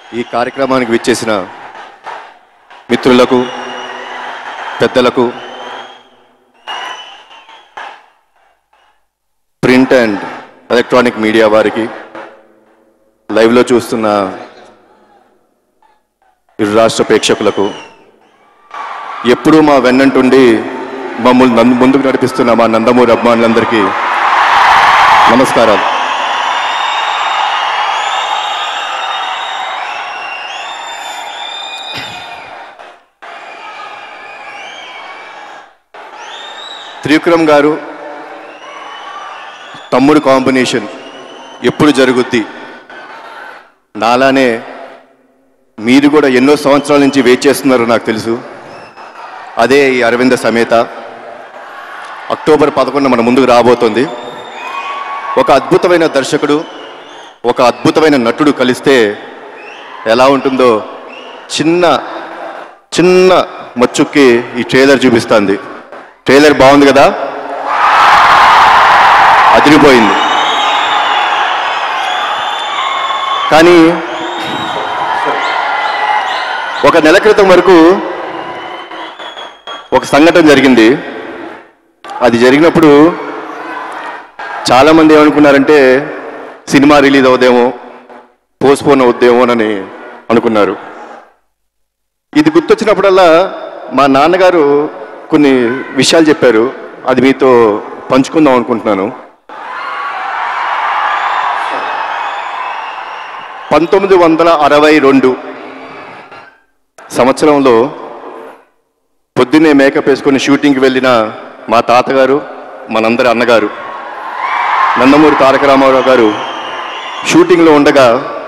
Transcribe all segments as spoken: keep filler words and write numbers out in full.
ఈ కార్యక్రమానికి విచ్చేసిన మిత్రులకు, పెద్దలకు, ప్రింట్ అండ్ ఎలక్ట్రానిక్ మీడియా వారికి, లైవ్లో చూస్తున్న ఇరు రాష్ట్ర ప్రేక్షకులకు, ఎప్పుడూ మా వెన్నంటుండి మమ్మల్ని ముందుకు నడిపిస్తున్న మా నందమూరి అభిమానులందరికీ నమస్కారాలు. త్రివిక్రమ్ గారు తమ్ముడు కాంబినేషన్ ఎప్పుడు జరుగుద్ది, నాలానే మీరు కూడా ఎన్నో సంవత్సరాల నుంచి వెయిట్ చేస్తున్నారు నాకు తెలుసు. అదే ఈ అరవింద సమేత అక్టోబర్ పదకొండున మన ముందుకు రాబోతుంది. ఒక అద్భుతమైన దర్శకుడు, ఒక అద్భుతమైన నటుడు కలిస్తే ఎలా ఉంటుందో చిన్న చిన్న మచ్చుక్కి ఈ ట్రైలర్ చూపిస్తుంది. ట్రైలర్ బాగుంది కదా, అదిరిపోయింది. కానీ ఒక నెల క్రితం వరకు ఒక సంఘటన జరిగింది. అది జరిగినప్పుడు చాలామంది ఏమనుకున్నారంటే సినిమా రిలీజ్ అవుదేమో, పోస్ట్పోన్ అవుద్దేమోనని అనుకున్నారు. ఇది గుర్తొచ్చినప్పుడల్లా మా నాన్నగారు కొన్ని విషయాలు చెప్పారు, అది మీతో పంచుకుందాం అనుకుంటున్నాను. పంతొమ్మిది వందల అరవై రెండు సంవత్సరంలో పొద్దున్నే మేకప్ వేసుకొని షూటింగ్కి వెళ్ళిన మా తాతగారు, మనందరి అన్నగారు నందమూరి తారక రామారావు గారు షూటింగ్లో ఉండగా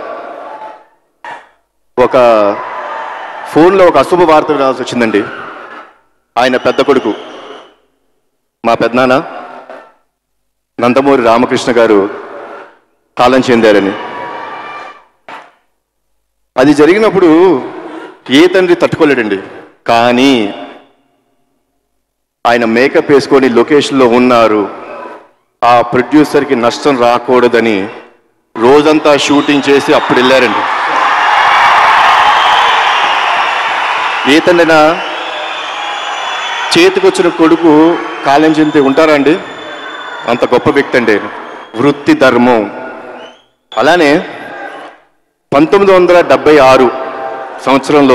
ఒక ఫోన్లో ఒక అశుభ వార్త రావాల్సి వచ్చిందండి. ఆయన పెద్ద కొడుకు, మా పెద్దనాన్న నందమూరి రామకృష్ణ గారు కాలం చెందారని. అది జరిగినప్పుడు ఏ తండ్రి తట్టుకోలేడండి. కానీ ఆయన మేకప్ వేసుకొని లొకేషన్లో ఉన్నారు, ఆ ప్రొడ్యూసర్కి నష్టం రాకూడదని రోజంతా షూటింగ్ చేసి అప్పుడు వెళ్ళారండి. ఏ తండ్రైనా చేతికొచ్చిన కొడుకు కాలం చెంది ఉంటారా అండి? అంత గొప్ప వ్యక్తి అండి, వృత్తి ధర్మం. అలానే పంతొమ్మిది వందల డెబ్బై ఆరు సంవత్సరంలో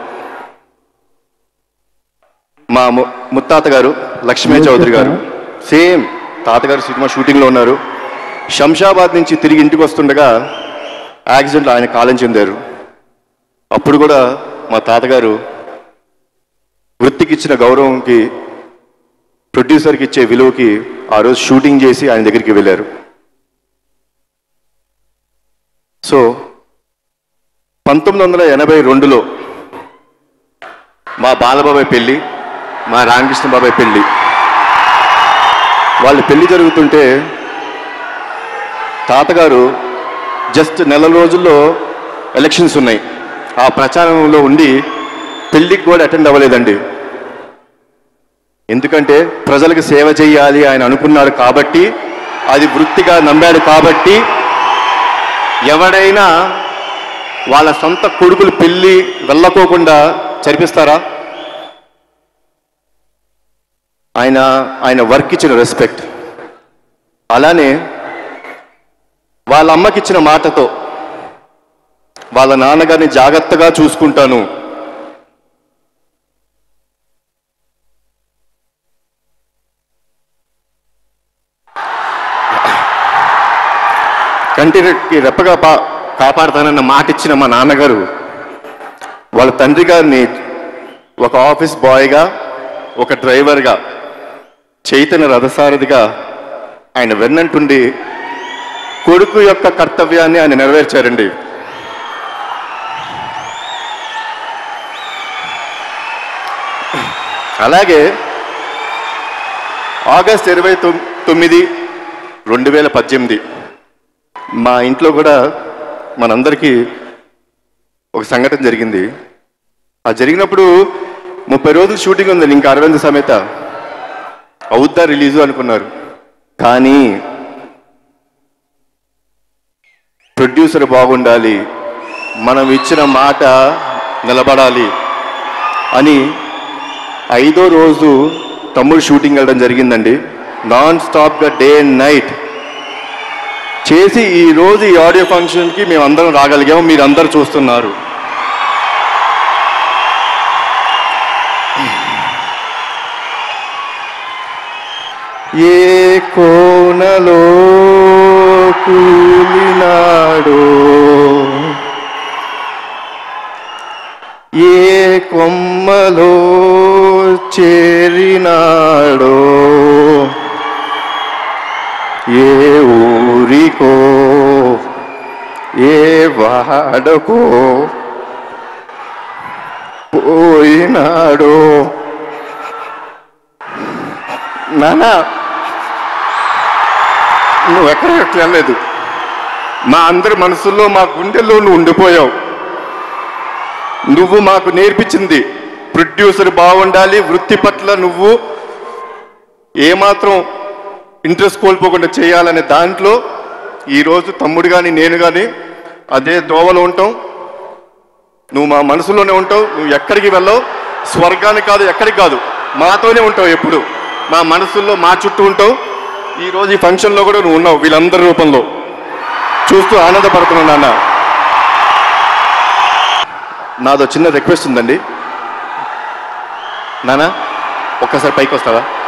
మా ముత్తాత గారు లక్ష్మీ చౌదరి గారు, సేమ్ తాతగారు సినిమా షూటింగ్లో ఉన్నారు. శంషాబాద్ నుంచి తిరిగి ఇంటికి వస్తుండగా యాక్సిడెంట్లో ఆయన కాలం చెందారు. అప్పుడు కూడా మా తాతగారు వృత్తికి ఇచ్చిన గౌరవంకి, ప్రొడ్యూసర్కి ఇచ్చే విలువకి ఆ రోజు షూటింగ్ చేసి ఆయన దగ్గరికి వెళ్ళారు. సో పంతొమ్మిది వందల ఎనభై రెండులో మా బాలబాబాయ్ పెళ్ళి, మా రామకృష్ణ బాబాయ్ పెళ్ళి, వాళ్ళ పెళ్ళి జరుగుతుంటే తాతగారు జస్ట్ నెల రోజుల్లో ఎలక్షన్స్ ఉన్నాయి, ఆ ప్రచారంలో ఉండి పెళ్ళికి కూడా అటెండ్ అవ్వలేదండి. ఎందుకంటే ప్రజలకు సేవ చేయాలి ఆయన అనుకున్నాడు కాబట్టి, అది వృత్తిగా నమ్మాడు కాబట్టి. ఎవడైనా వాళ్ళ సొంత కొడుకులు పెళ్ళి వెళ్ళకోకుండా చరిపిస్తారా? ఆయన ఆయన వర్క్ ఇచ్చిన రెస్పెక్ట్. అలానే వాళ్ళ అమ్మకి ఇచ్చిన మాటతో వాళ్ళ నాన్నగారిని జాగ్రత్తగా చూసుకుంటాను, కంటికి రెప్పగా పా కాపాడుతానన్న మాట ఇచ్చిన మా నాన్నగారు వాళ్ళ తండ్రి గారిని ఒక ఆఫీస్ బాయ్గా, ఒక డ్రైవర్గా, చైతన్య రథసారథిగా ఆయన వెన్నంటుండి కొడుకు యొక్క కర్తవ్యాన్ని ఆయన నెరవేర్చారండి. అలాగే ఆగస్ట్ ఇరవై తొమ్మిది రెండు వేల పద్దెనిమిది మా ఇంట్లో కూడా మనందరికీ ఒక సంఘటన జరిగింది. ఆ జరిగినప్పుడు ముప్పై రోజులు షూటింగ్ ఉందండి, ఇంకా అరవింద సమేత అవుద్దా రిలీజు అనుకున్నారు. కానీ ప్రొడ్యూసర్ బాగుండాలి, మనం ఇచ్చిన మాట నిలబడాలి అని ఐదో రోజు తమ్ముడు షూటింగ్ వెళ్ళడం జరిగిందండి. నాన్ స్టాప్గా డే అండ్ నైట్ చేసి ఈరోజు ఈ ఆడియో ఫంక్షన్కి మేము అందరం రాగలిగాము. మీరు అందరూ చూస్తున్నారు. ఏ కోనలో కూలినాడో, ఏ కొమ్మలో చేరినాడో, ఏ ఊరికో ఏ వాడకో పోయినాడో. నానా నువ్వు ఎక్కడికి వెళ్ళలేదు. మా అందరి మనసుల్లో మా గుండెల్లో నువ్వు ఉండిపోయావు. నువ్వు మాకు నేర్పించింది ప్రొడ్యూసర్ బాగుండాలి, వృత్తి పట్ల నువ్వు ఏమాత్రం ఇంట్రెస్ట్ కోల్పోకుండా చేయాలనే దాంట్లో ఈరోజు తమ్ముడు కానీ నేను కానీ అదే దోవలో ఉంటాం. నువ్వు మా మనసులోనే ఉంటావు. నువ్వు ఎక్కడికి వెళ్ళవు. స్వర్గానికి కాదు, ఎక్కడికి కాదు, మాతోనే ఉంటావు. ఎప్పుడు మా మనసుల్లో మా చుట్టూ ఉంటావు. ఈరోజు ఈ ఫంక్షన్లో కూడా నువ్వు ఉన్నావు. వీళ్ళందరి రూపంలో చూస్తూ ఆనందపడుతున్నావు. నాన్న నాదో చిన్న రిక్వెస్ట్ ఉందండి. నాన్న ఒక్కసారి పైకి వస్తావా?